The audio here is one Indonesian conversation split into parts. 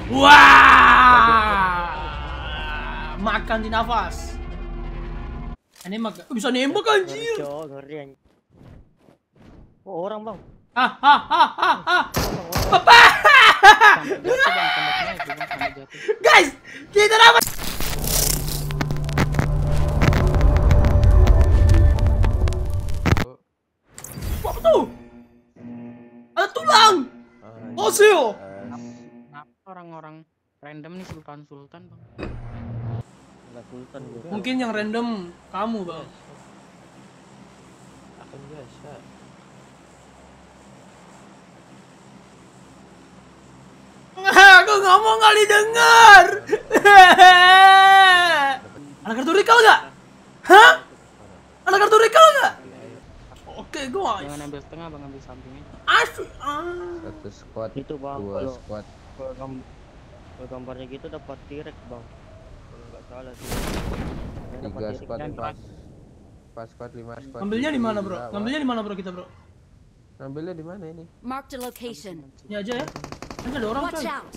Wah, makan di nafas. Ini bisa nembak anjir. Oh, orang bang. Apa? Guys, kita dapat. Apa tuh? Ada tulang. Fosil. Kenapa orang-orang random nih sultan bang? Enggak sultan juga. Mungkin yang random kamu bang. Akan biasa. Aku ngomong nggak didengar. Ada kartu recall nggak? Hah? Ada kartu recall nggak? Oke guys. Jangan ambil tengah bang, ambil sampingnya. Asyik. Satu squad, Itu bang, dua squad. kalau gambarnya gitu dapat direct bang. Kalau nggak salah sih. Tiga squad, empat squad, 5 squad. Ngambilnya di mana bro? Ngambilnya di mana bro kita bro? Ngambilnya di mana ini? Marked a location. Ini aja ya. Kan ada orang Watch coy. out.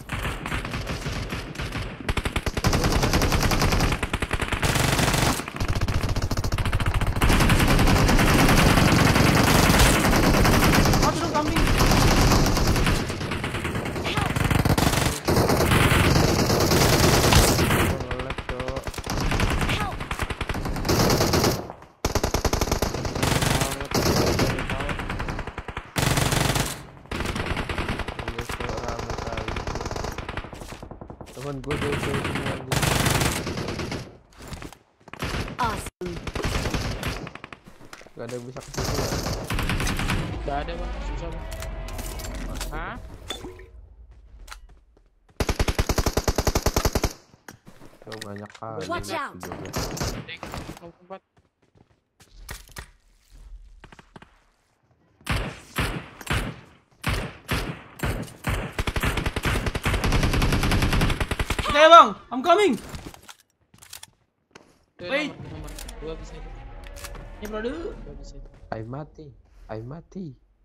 Mati dong kambing. Ngelek cok. Help. Iya cok, rame kali. Temen gue jauh semua nih. Awesome. Gak ada yang bisa kesini ya. Gak ada bang, susah bang. Hah? Cok banyak kali. Watch out. Tempat. Oke bang, I'm coming. Wait. Nomor 2 bisa itu. Ini bro dulu. 2 bisa itu. Ay mati.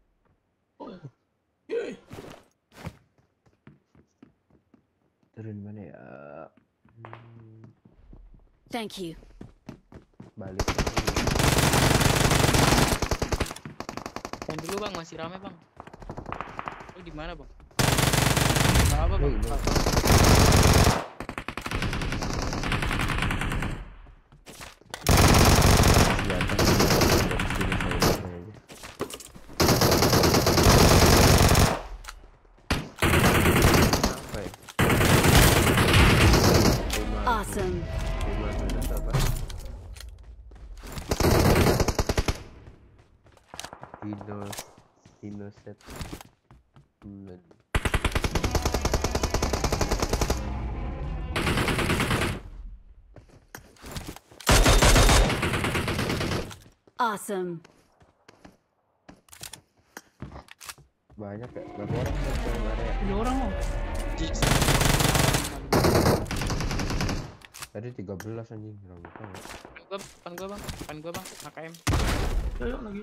Turun mana ya? Thank you. Balik. Yang dulu bang, masih rame bang. Lu di mana bang? Gak apa bang? Awesome. Dino set. Awesome. Banyak ya, berapa orang yang area? 3 orang mau. Tadi 13 anjing, rame banget. Depan gua bang, AKM. Ayo lagi.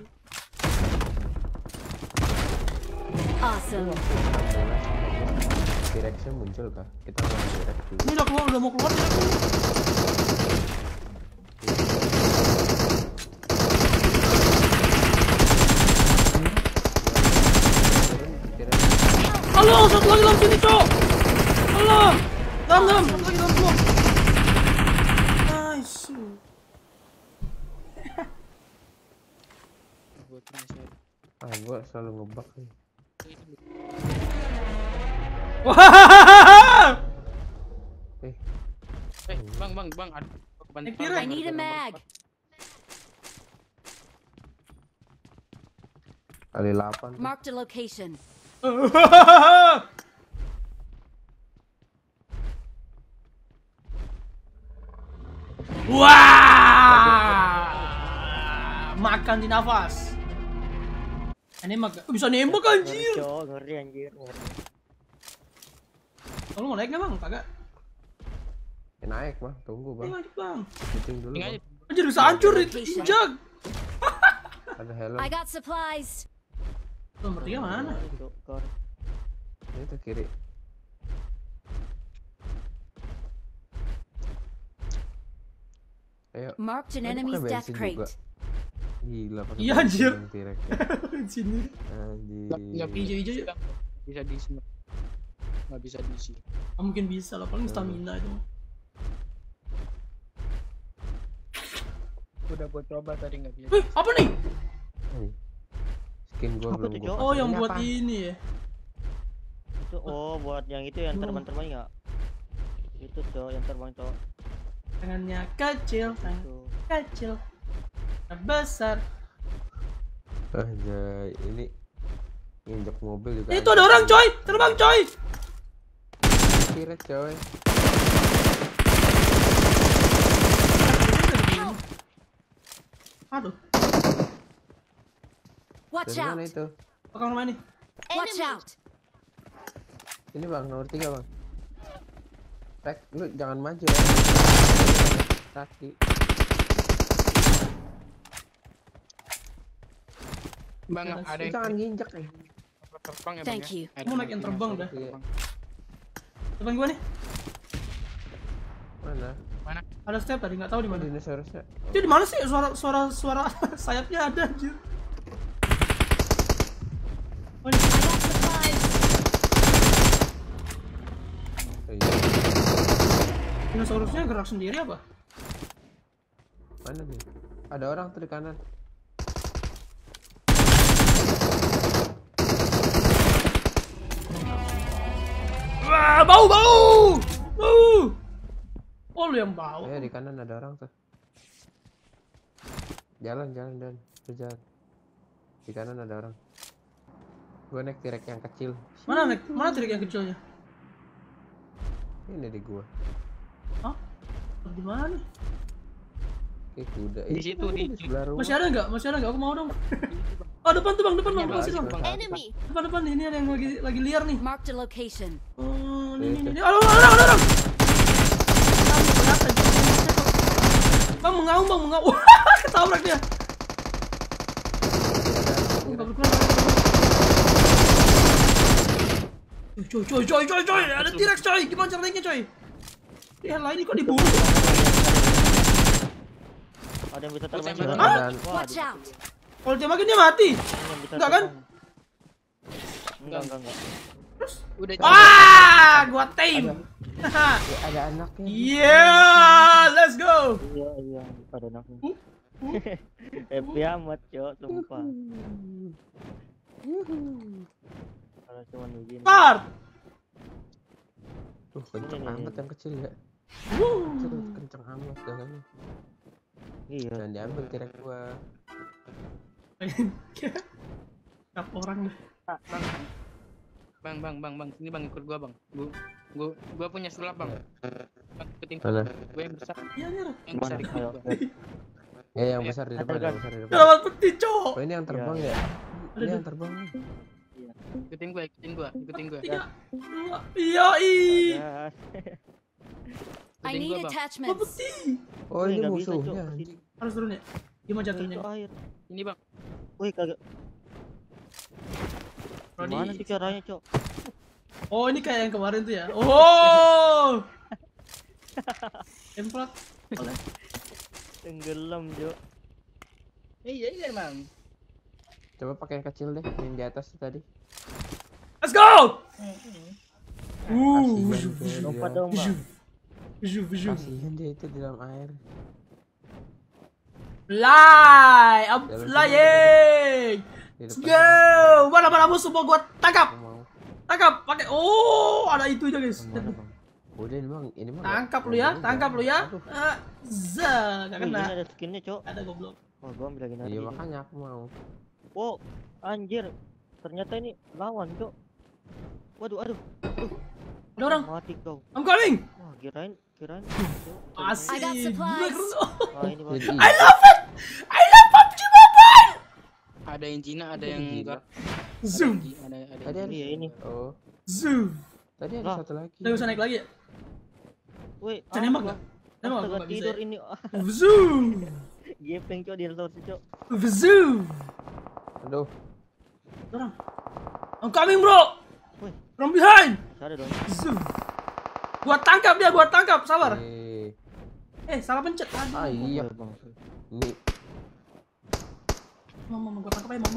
Awesome. T-Rexnya muncul kah? Kita mau T-Rex dulu. Ini udah mau keluar ya. Halo, satu lagi dalam sini, cok. Halo. Dalam, satu lagi dalam blok. Nice. Gua selalu ngebug nih. Wah. Bang, ada I need a mag. Kali 8. Marked a location. Wah, makan di nafas. Ini bisa nembak anjir. Ngeri anjir. Kalau mau naik nggak bang? Kagak. Naik mah, tunggu bang. Naik bang. Shooting dulu. Bang. Anjir bisa hancur injak. Ada helm. I got supplies. Nomor 3 mana? Ini ke kiri. Ayo. Marked an Ini enemy's pakai death bensin crate. juga. Gila pakai Iya, bensin anjir. yang T-Rex. Sini. Nggak Hijau-hijau bisa, ya? Bang. Bisa diisi. Bang. Nggak bisa diisi. Ah, mungkin bisa lah, paling stamina itu. Udah buat coba tadi nggak bisa. Wih, apa nih? Hey. Skin gua Apa belum tuh, gua Jo? Oh, pasang. yang Ini buat apa? ini ya. Itu buat yang itu yang terbang-terbang ya. Itu cok yang terbang cok. Tangannya kecil, tangan Itu. kecil. Besar. Anjay, ini nginjek mobil juga. Itu ada orang, coy. Terbang, coy. T-Rex coy. Aduh, Watch Dari mana out! itu? belakang rumah ini. Watch out! Ini bang, nomor 3 bang. Rek, lu jangan maju ya. Kaki. Bang, ada Lu yang jangan nginjek nih. terbang ya, Bang. Thank you. Mau naik yang terbang dah. Iya. Depan gua nih. Mana? Mana? Ada step tadi, nggak tahu di mana. Dinosaurusnya. Itu di mana sih suara sayapnya ada anjir. Oh, ini. I got supplies. Oh, iya. Dinosaurusnya gerak sendiri apa? Mana nih? Ada orang tuh di kanan. Wah, bau. Oh, lu yang bau. Di kanan ada orang tuh. Jalan. Lu jalan. Di kanan ada orang. Gua naik T-Rex yang kecil. Mana trik yang kecilnya? Ini di gua. Hah? Di mana nih? Kayak kuda. Di situ, di sebelah rumah. Masih ada nggak? Aku mau dong. Oh, depan tuh bang, Ini makasih ada, dong. Bang. Enemy! Depan ini ada yang lagi liar nih. Marked a location. Oh, Iya, ini. Ada orang. Bang mengaum. Ketabrak dia. Coy, ada T-Rex coy. Gimana cara naiknya coy? Ya lain ini kok dibunuh. Ada yang bisa terbang Hah? juga. Wah, Watch out! Kalau dia makin dia mati. ada yang bisa Enggak kan? terbang. Enggak. Terus Udah gua tame. Ada anaknya. Yeah, let's go. Iya, ada anaknya. Happy amat, cok, sumpah. Kalau cuma begini. Start. Tuh, kenceng Ini. amat yang kecil ya. Kenceng amat jalannya. Iya. Jangan diambil T-Rex gua. Kap orang deh. Bang. Ini Bang ikut gua, Bang. Gua punya sulap, Bang. Bang, ikutin Mana? gua yang besar. Iya, Yang besar Mana? ikut Ayo. gua. Ya yang besar di depan, yang besar di depan. Dapat peti, cok. Oh, ini yang terbang ya? Ini yang terbang nih. Ikutin gua. Tiga, dua, iya, Ya. I Ikutin need gua, Bang. attachments. peti. Oh, ini Nggak bisa, Cok. musuhnya. Kesini. Harus turun ya? Gimana jatuhnya? Itu air. Ini, Bang. Wih, kagak. Rodi. Gimana sih caranya, cok? Oh, ini kayak yang kemarin tuh ya. Oh. Template. Tenggelam, cok. Iya, Bang. Coba pakai yang kecil deh, yang di atas tadi. Let's go. Kasihan dia. Lompat dong, Bang. Kasihan dia itu di dalam air. I'm flying. Di Let's depan. go. Mana musuh mau gua Aku tangkap. mau. Tangkap pakai. Oh, ada itu aja, guys. Mana, Bang? Udah ini mah. Tangkap lu nggak ya, boleh, tangkap Bang. lu ya. Aduh. Gak Wih, ini kena. ada skinnya, cok. Ada goblok. Wah, gua ambil lagi Iya nanti. makanya aku mau. Wow, anjir. Ternyata ini lawan, cok. Waduh. Ada orang. Mati kau. I'm coming. Wah, kirain. Cok. Asik. I got supplies. Gila, keren. Wah, ini Bang. Jadi, I love PUBG Mobile. Ada yang Cina, ada yang Gila. enggak. Zoom. Ada Tadi ada Iya, ini. Oh, Zoom. tadi ada Lah. satu lagi. Udah bisa naik lagi ya? Wih, Bisa nembak nggak? Nembak Astaga, nggak bisa tidur ya? ini. Zoom. Gepeng, cok, dinosaurus, cok. Zoom. Aduh, Orang. I'm coming, bro. Wih. From behind. Ada dong. Zoom. Gua tangkap dia, sabar. Salah pencet. Ah Aduh. iya. Bang. Ini Mama, gua tangkap aja, mama.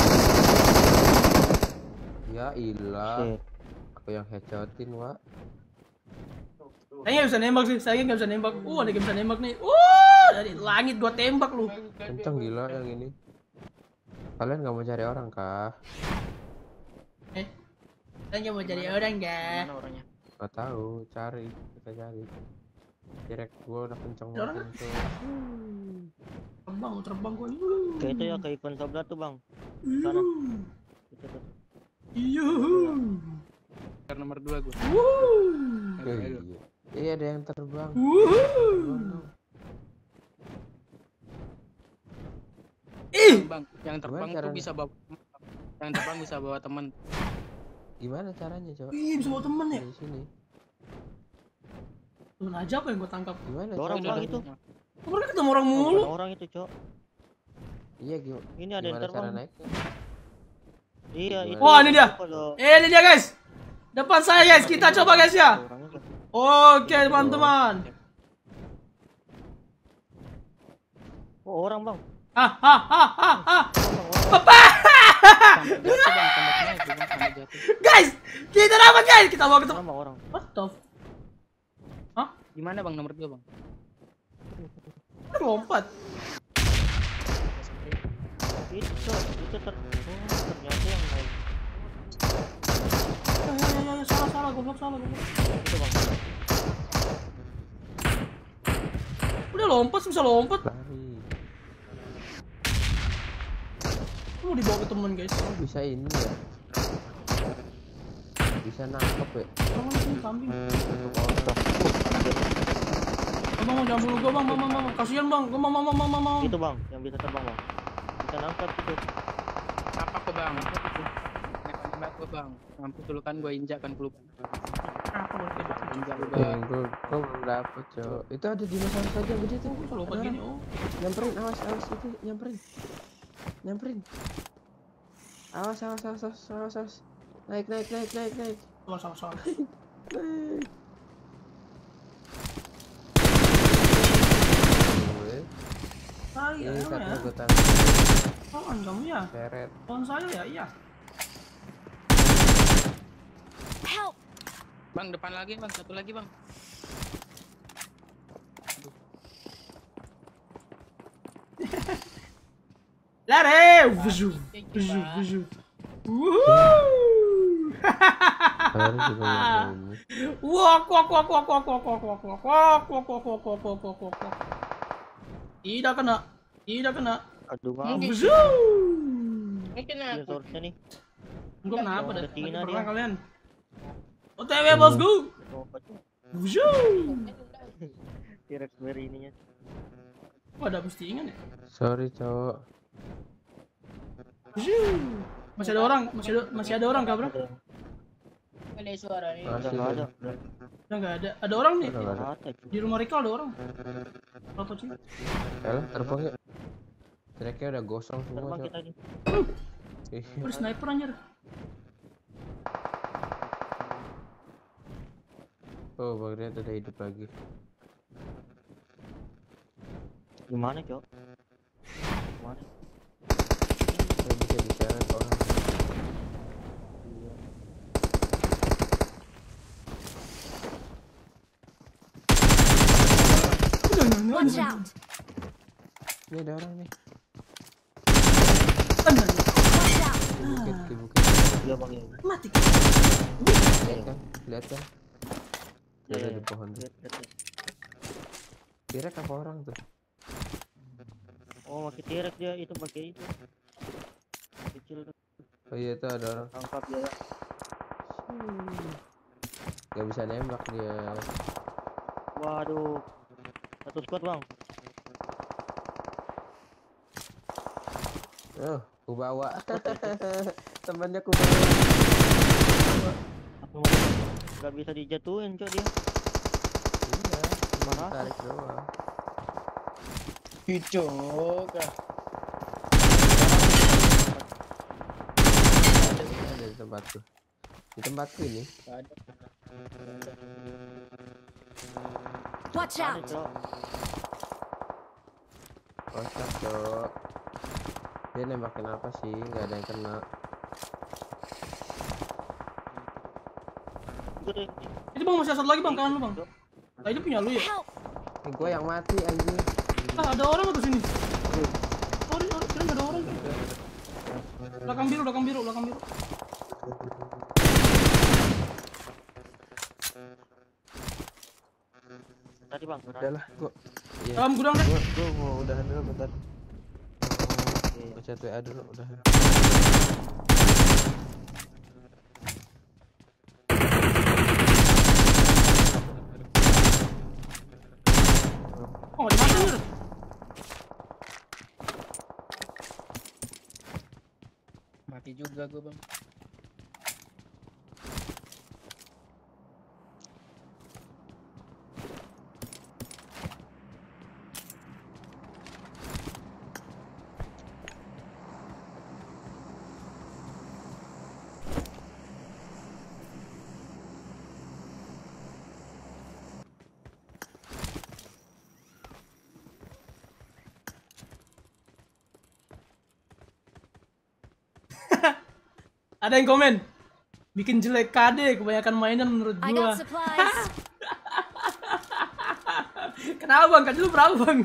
ya ilah. Shit. Aku yang headshotin, Wak. Saya nggak bisa nembak sih, saya nggak bisa nembak. Ada yang bisa nembak nih. Dari langit gua tembak lu. Kenceng gila yang ini. Kalian nggak mau cari orang kah? Saya nggak mau jadi orang nggak. Mana orangnya? Nggak tahu, cari, kita cari. Direct gua udah kenceng Orang banget tuh. Terbang gua. Kayak itu ya, kayak ikon sabda tuh bang. Sana. Itu tuh. Iya. Nomor 2 gua. Iya. Iya ada yang terbang. Bang, yang terbang Gimana tuh caranya? bisa bawa yang terbang bisa bawa teman. Gimana caranya coba? Bisa bawa temen ya? Di sini. Temen aja apa yang gua tangkap? Gimana? Ada orang caranya? bang itu. Mereka ketemu orang mulu. Bukan orang itu cok. Iya gimana? Ini ada yang Gimana cara terbang. naiknya? Iya Gimana? itu. Wah, ini dia. Kalau- Ini dia guys. Depan saya guys, kita coba guys ya. Orangnya tuh. Oke teman-teman. Oh orang bang. Hahaha. Sampai jatuh bang, tembaknya itu bang sampai jatuh. Guys, kita dapat guys. Kita bawa ketemu. Orang bang orang. What the? Gimana bang nomor 2 bang? Lompat. Itu ternyata yang naik. Ya, salah, goblok. Itu bang. Udah lompat, bisa lompat. Lari. Mau dibawa ke temen guys. Oh bisa ini ya? Bisa nangkep ya? Bang, sini kambing. Untuk orang. Bang, jangan bunuh gua bang. Kasihan bang. Gua mau. Itu bang yang bisa terbang bang. Bisa nangkap itu. Apa ke bang? Nembak ke bang. Mampus dulu kan gua injak kan pelukan. Apa bang? Injak lu Gua bang. belum dapet cok. Itu ada dinosaurus saja gede tuh. Bisa lompat Ada gini. orang. Nyamperin, awas itu nyamperin. Awas. Naik. Salah. Gue, Saya ini ya. karena gue tangkap Kawan kamu ya. seret. Kawan saya ya, iya. Help! Bang depan lagi bang, satu lagi bang. Lari! Wuju. Baru juga mau ini. Wak. Tidak kena. Aduh bang. Mungkin. Wuju. Mungkin aku. Dinosaurusnya nih. Enggak kenapa dah? Betina Lagi dia. perang kalian. OTW bosku. Lompat. Wuju. T-Rex berry ininya. Ada postingan ya? Sorry cowok. Wuju. Masih ada orang kah, bro? Ada suara nih. Udah Masih nggak ada. Udah enggak ada. Ada orang nih. Udah nggak ada. Ada. Di rumah Rika ada orang. Apa sih? Elah terbang ya. Tracknya udah gosong semua Terbang cok. kita nih. Udah sniper anjir. Oh bagian udah hidup lagi. Gimana cok? Gimana? Saya bisa diseret orang. Watch out! Ini ada orang nih. Watch out! Di bukit. Iya bang ya. Mati. Lihat kan? Dia ada di pohon tuh. Lihat. Direct apa orang tuh? Oh pakai T-Rex dia itu pakai itu. Kecil tuh. Oh iya itu ada orang. Tangkap dia. Gak bisa nembak dia. Waduh. Satu squad bang. Oh, ku bawa. Temannya ku bawa. Gak bisa dijatuhin cok dia. Iya, cuma Mana? tarik doang. Hijau kah? Ada di tempatku. Di tempatku ini. Ada. Watch Ada out! cok. Kocak cok. Dia nembakin apa sih? Nggak ada yang kena. Itu bang masih satu lagi bang, kanan lu bang. Nah itu punya lu ya? Help! Ini gue yang mati anjing. Ah ada orang atau sini? Orang, kira nggak ada orang. Belakang biru, belakang biru, belakang biru. Tadi bang. Udah lah, gue. Iya. Dalam gudang deh. Gue mau udahan dulu bentar. Gue chat WA dulu, udahan. Oh di mana Mir? Mati juga gue bang. Ada yang komen, bikin jelek KD, kebanyakan mainan menurut I gua. got supplies. Kenapa bang? KD lu berapa bang?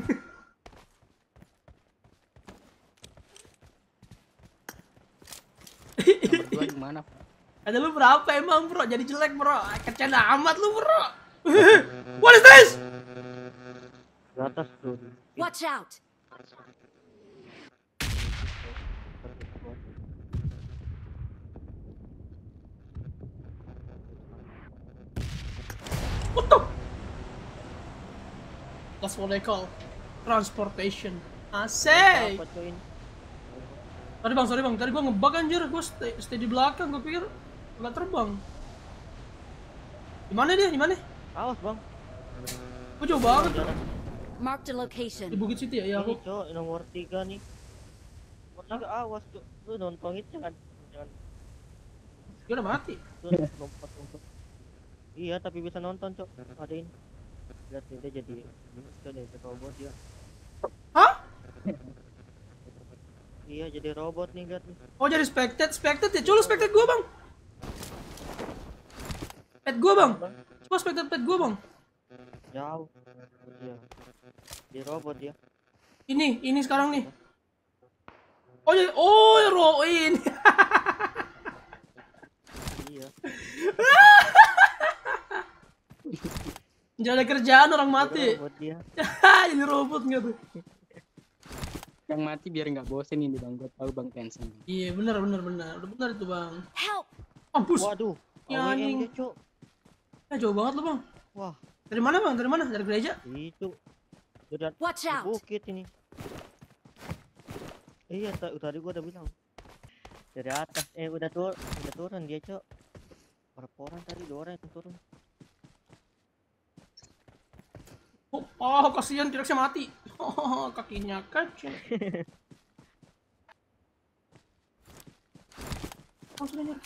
Nomor 2 gimana? KD lu berapa emang bro? Jadi jelek bro, kecanda amat lu bro. What is this? Di atas tuh. Watch out! What the? That's what they call transportation. Asik. Apa coy ini? Sorry bang, tadi gua ngebug anjir, gua stay di belakang, gua pikir nggak terbang. Di mana dia? Di mana? Awas bang. Gua jauh banget. Marked a Di location. Bukit City ya, ya Ini aku. cok nomor 3 nih. Nomor 3 awas cok. Lu nonton itu jangan Dia udah mati. lu lompat. Iya tapi bisa nonton cok. Ada ini. Lihat nih, dia jadi robot dia. Hah? Iya jadi robot nih lihat nih. Oh jadi spectate ya? Coba spectate gua bang. Pet gua bang. Coba spectate pet gua bang. Jauh. Iya. Dia robot ya. Ini sekarang nih. Oh jadi, ini. Iya. Jangan ada kerjaan orang mati. Robot dia. Jadi robot nggak tuh? Yang mati biar nggak bosen ini bang. Gue tahu bang tension. Iya benar. Udah benar itu bang. Help! Mampus. Waduh. Ya, AWM anjing. dia cok. Jauh banget lu bang. Wah Dari mana bang? Dari mana? Dari gereja? itu. Udah Watch di out! bukit ini. Iya tadi gua udah bilang. Dari atas udah turun dia cok. Berapa orang tadi? 2 orang yang turun. Oh kasihan T-Rexnya mati. Oh kakinya kecil. Langsung aja.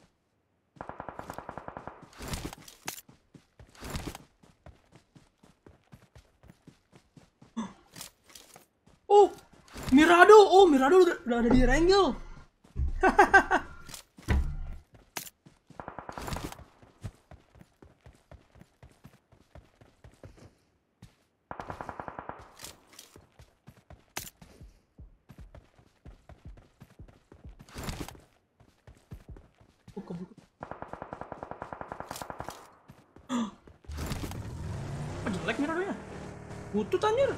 Oh, Mirado udah ada di Wrangel. Buka. Oh, jelek Miradonya. Butut anjir.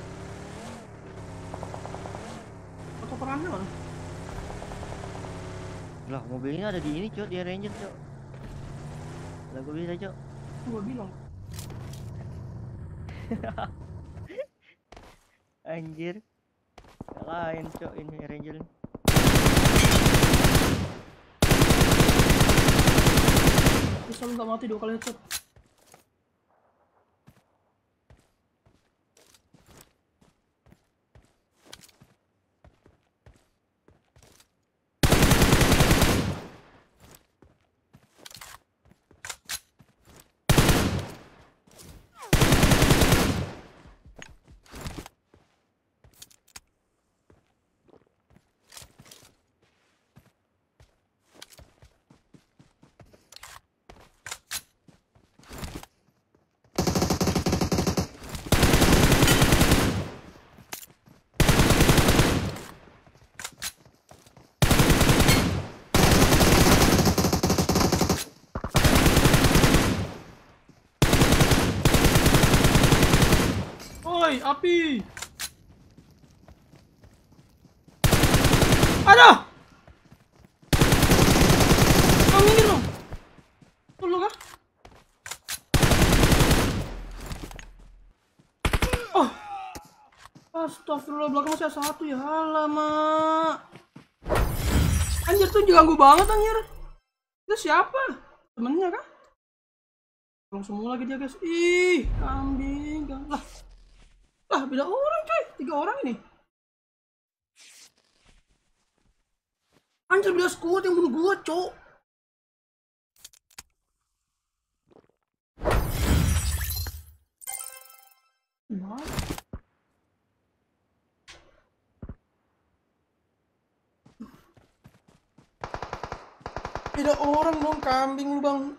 Foto perannya mana? Lah mobilnya ada di ini cok, di Ranger cok. Lah gua bisa cok. Gua bilang. Anjir. Lain cok ini Ranger. Bisa lu nggak mati 2 kali headshot. coy, api. Ada. Kau minggir dong. Tunggu kah? Oh. Astagfirullah, belakang masih ada satu ya. Alamak. Anjir tuh ganggu banget anjir. Itu siapa? Temennya kah? Tolong semua lagi dia guys. Ih, kambing. Lah beda orang coy. 3 orang ini. Anjir beda squad yang bunuh gua cok. Nah. Beda orang dong, kambing bang.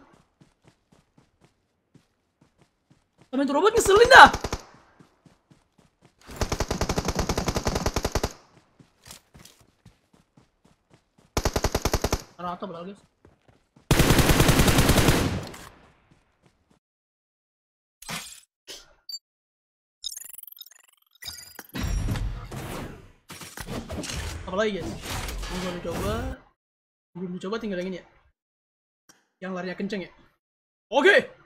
Temen tuh robot ngeselin dah. Rata padahal guys. Apalagi guys? Belum dicoba tinggal yang ini ya. Yang larinya kenceng ya. Oke.